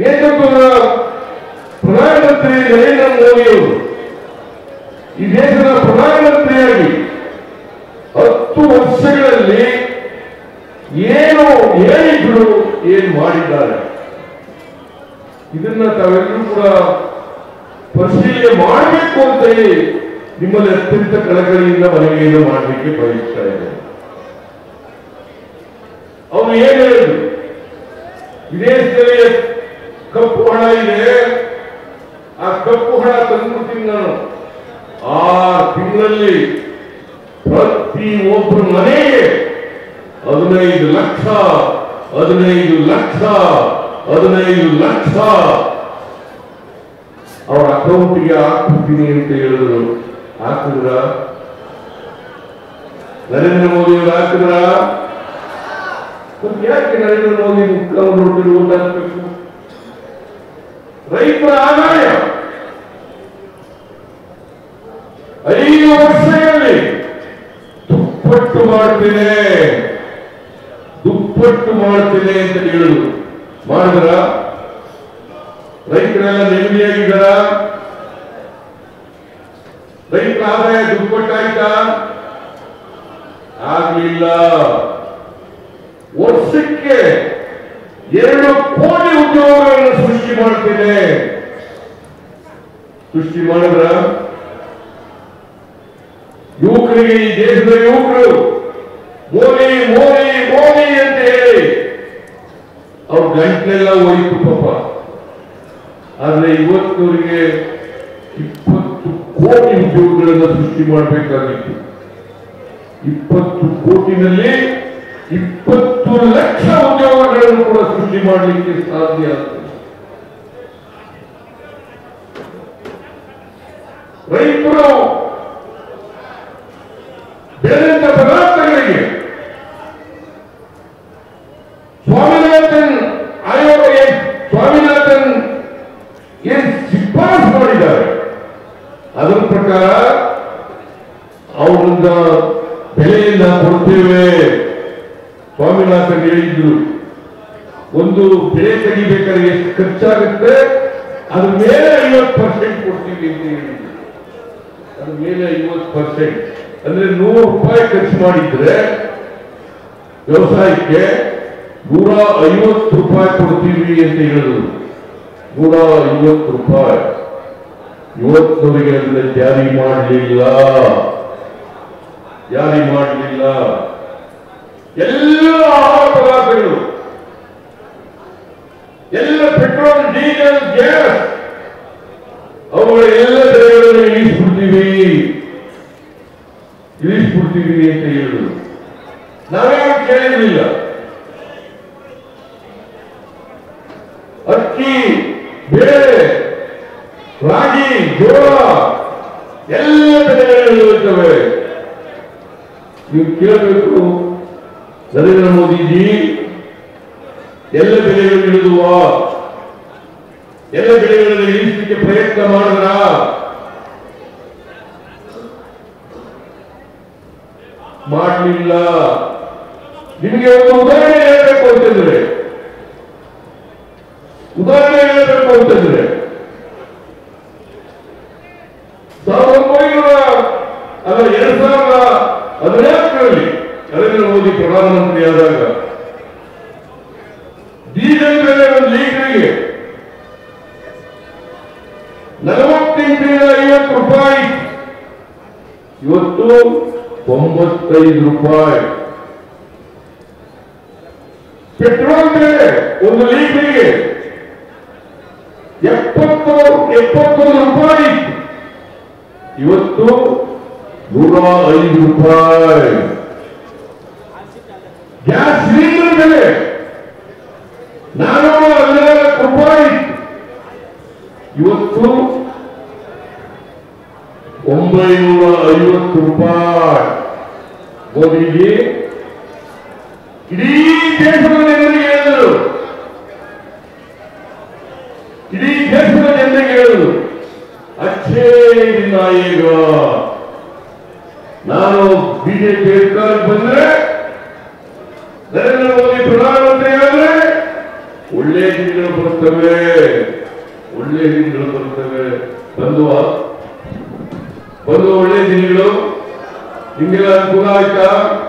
ನೇತೃತ್ವದ ಪ್ರಧಾನಮಂತ್ರಿ ನರೇಂದ್ರ ಮೋದಿಯವರು ಈ ದೇಶದ ಪ್ರಧಾನಮಂತ್ರಿಯಾಗಿ 10 ವರ್ಷಗಳಲ್ಲಿ ಏನು ಹೇಳಿದ್ರು ಏನು ಮಾಡಿದ್ದಾರೆ ಇದನ್ನ ತಾವೆಲ್ಲರೂ ಕೂಡ ಪರಿಶೀಲನೆ ಮಾಡಬೇಕು ಅಂತ ಹೇಳಿ ನಿಮ್ಮಲ್ಲಿ ಅತ್ಯಂತ ಕಳಕಳಿಯಿಂದ ಮನವಿಯನ್ನು ಮಾಡಲಿಕ್ಕೆ ಬಯಸ್ತಾ ಇದ್ದಾರೆ. ಅವರು ಏನ್ ಹೇಳಿದ್ರು, ವಿದೇಶದಲ್ಲಿ ಕಪ್ಪು ಹಣ ಇದೆ, ಆ ಕಪ್ಪು ಹಣ ತಂದ್ಬಿಡ್ತೀನಿ ನಾನು 6 ತಿಂಗಳಲ್ಲಿ ಪ್ರತಿ ಒಬ್ಬರ ಮನೆಗೆ 15 ಲಕ್ಷ 15 ಲಕ್ಷ 15 ಲಕ್ಷ ಅವರ ಅಕೌಂಟ್ಗೆ ಹಾಕ್ಬಿಡ್ತೀನಿ ಅಂತ ಹೇಳಿದ್ರು. ಹಾಕಿದ್ರ? ನರೇಂದ್ರ ಮೋದಿ ಅವರು ಹಾಕಿದ್ರ? ಯಾಕೆ ನರೇಂದ್ರ ಮೋದಿ ನೋಡ್ಕೊಂಡು ಓಟ್ ಹಾಕ್ಬೇಕು? ರೈತರ ಆದಾಯ 5 ವರ್ಷಗಳಲ್ಲಿ ದುಪ್ಪಟ್ಟು ಮಾಡ್ತೇನೆ ಅಂತ ಹೇಳಿದ್ರು. ಮಾಡಿದ್ರ? ರೈತರೆಲ್ಲ ನೆಮ್ಮದಿಯಾಗಿದ್ದಾರ? ರೈತರ ಆದಾಯ ದುಪ್ಪಟ್ಟಾಯ್ತಾ? ಆಗಲಿಲ್ಲ. ವರ್ಷಕ್ಕೆ 2 ಕೋಟಿ ಉದ್ಯೋಗಗಳನ್ನು ಸೃಷ್ಟಿ ಮಾಡ್ತೇನೆ. ಸೃಷ್ಟಿ ಮಾಡಿದ್ರ? ಯುವಕರಿಗೆ, ಈ ದೇಶದ ಯುವಕರು ಮೋದಿ ಮೋದಿ ಮೋದಿ ಅಂತ ಹೇಳಿ ಅವ್ರ ಗಂಟಲೆಲ್ಲ ಹೋಯಿತು ಪಾಪ. ಆದ್ರೆ ಇವತ್ತವರಿಗೆ 20 ಕೋಟಿ ಉದ್ಯೋಗಗಳನ್ನು ಸೃಷ್ಟಿ ಮಾಡಬೇಕಾಗಿತ್ತು. 20 ಕೋಟಿನಲ್ಲಿ 20 ಲಕ್ಷ ಉದ್ಯೋಗಗಳನ್ನು ಕೂಡ ಸೃಷ್ಟಿ ಮಾಡಲಿಕ್ಕೆ ಸಾಧ್ಯ ಆಗ್ತದೆ. ರೈತರು ಬೆಳೆದಂತ ಪದಾರ್ಥಗಳಿಗೆ ಸ್ವಾಮಿನಾಥನ್ ಆಯೋಗ ಸ್ವಾಮಿನಾಥನ್ ಏನ್ ಶಿಫಾರಸು ಮಾಡಿದ್ದಾರೆ ಅದರ ಪ್ರಕಾರ ಅವರಿಂದ ಬೆಲೆಯನ್ನ ಕೊಡ್ತೇವೆ. ಸ್ವಾಮಿನಾಥನ್ ಹೇಳಿದ್ರು, ಒಂದು ಬೆಳೆ ತೆಗಿಬೇಕಾದ್ರೆ ಎಷ್ಟು ಖರ್ಚಾಗುತ್ತೆ ಅದ್ರ ಮೇಲೆ 50% ಕೊಡ್ತೀವಿ ಅಂತ ಹೇಳಿದ್ರು. ಅದ್ರ ಮೇಲೆ 50% ಅಂದ್ರೆ 100 ರೂಪಾಯಿ ಖರ್ಚು ಮಾಡಿದ್ರೆ ವ್ಯವಸಾಯಕ್ಕೆ 150 ರೂಪಾಯಿ ಕೊಡ್ತೀವಿ ಅಂತ ಹೇಳಿದ್ರು. 150 ರೂಪಾಯಿ ಇವತ್ತವರಿಗೆ ಅದನ್ನ ಜಾರಿ ಮಾಡಲಿಲ್ಲ. ಎಲ್ಲ ಆಹಾರ ಪದಾರ್ಥಗಳು, ಎಲ್ಲ ಪೆಟ್ರೋಲ್, ಡೀಸೆಲ್, ಗ್ಯಾಸ್ ಅವುಗಳ ಎಲ್ಲ ಬೆಲೆಗಳನ್ನು ಇಳಿಸ್ಬಿಡ್ತೀವಿ ಅಂತ ಹೇಳಿದ್ರು. ನಾವ್ಯಾರು ಕೇಳಿರಲಿಲ್ಲ. ಅಕ್ಕಿ, ಬೇಳೆ, ರಾಗಿ, ಜೋಳ ಎಲ್ಲ ಬೆಲೆಗಳು ಇರುತ್ತವೆ. ನೀವು ಕೇಳಬೇಕು, ನರೇಂದ್ರ ಮೋದಿಜಿ ಎಲ್ಲ ಬೆಲೆಗಳು ಇಳಿದುವ, ಎಲ್ಲ ಬೆಳೆಗಳನ್ನು ಇಳಿಸಲಿಕ್ಕೆ ಪ್ರಯತ್ನ ಮಾಡಿದ್ರ? ಮಾಡಲಿಲ್ಲ. ನಿಮಗೆ ಒಂದು ಉದಾಹರಣೆ ಹೇಳಬೇಕು ಅಂತಂದ್ರೆ 2014ರಲ್ಲಿ ನರೇಂದ್ರ ಮೋದಿ ಪ್ರಧಾನಮಂತ್ರಿ ಆದಾಗ ಡೀಸೆಲ್ ಬೆಲೆ 1 ಲೀಟರ್ಗೆ 48 ರೂಪಾಯಿ, ಇವತ್ತು 95 ರೂಪಾಯಿ. ಪೆಟ್ರೋಲ್ ಬೆಲೆ 1 ಲೀಟರ್ಗೆ 71 ರೂಪಾಯಿ, ಇವತ್ತು 105 ರೂಪಾಯಿ. ಗ್ಯಾಸ್ ಸಿಲಿಂಡರ್ ಬೆಲೆ 414 ರೂಪಾಯಿ, ಇವತ್ತು 950 ರೂಪಾಯಿ. ಮೋದಿಜಿ ಇಡೀ ದೇಶದ ಜನರಿಗೆ ಹೇಳಿದರು, ಅಚ್ಚೇ ದಿನ ಈಗ ನಾನು ಬಿಜೆಪಿ ಸರ್ಕಾರಕ್ಕೆ ಬಂದ್ರೆ, ನರೇಂದ್ರ ಮೋದಿ ಪ್ರಧಾನಮಂತ್ರಿ ಆದ್ರೆ ಒಳ್ಳೆಯ ದಿನ ದಿನಗಳು ಬರುತ್ತವೆ, ಒಳ್ಳೆ ದಿನಗಳು ಬರುತ್ತವೆ. ಬಂದುವ ಒಳ್ಳೆ ದಿನಗಳು ನಿಮಗೆಲ್ಲ ಅನುಕೂಲ ಆಯ್ತಾ?